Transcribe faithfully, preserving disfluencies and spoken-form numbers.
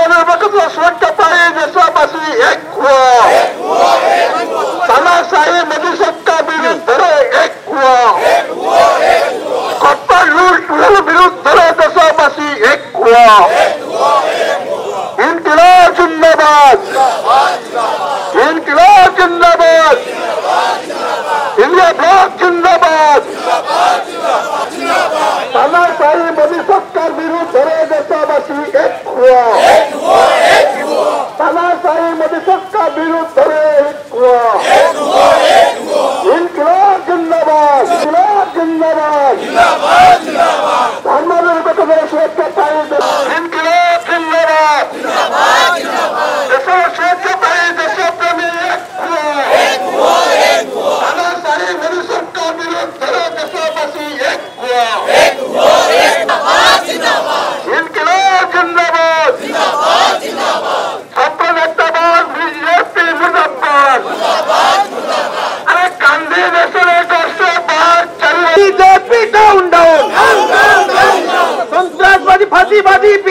धर्मनिरपेक्ष स्वच्छताई देशवासी एक हुआ, तानाशाही मोदी सरकार विरुद्ध एक हुआ, कट्टर लूट विरुद्ध देशवासी एक हुआ। इनकलाब जिंदाबाद, इनकलाब जिंदाबाद, इंडिया ब्लॉक जिंदाबाद, तानाशाही मोदी सरकार विरुद्ध देशवासी एक हुआ, तानाशाही मोदी सरकार विरुद्ध एक हुआ। इनकलाब जिंदाबाद, इनकलाब जिंदाबाद, धर्मनिरपेक्ष स्वच्छताई इनकलाब जिंदाबाद, स्वच्छताई देशप्रेमी एक हुआ, तानाशाही मोदी सरकार विरुद्ध देशवासी एक हुआ। इनकलाब जिंदाबाद, छात्र नेताबाद बीजेपी मुर्दाबाद। अरे गांधी देशर एक बीजेपी डाउन डाउन, संत्रासवादी फांसीवादी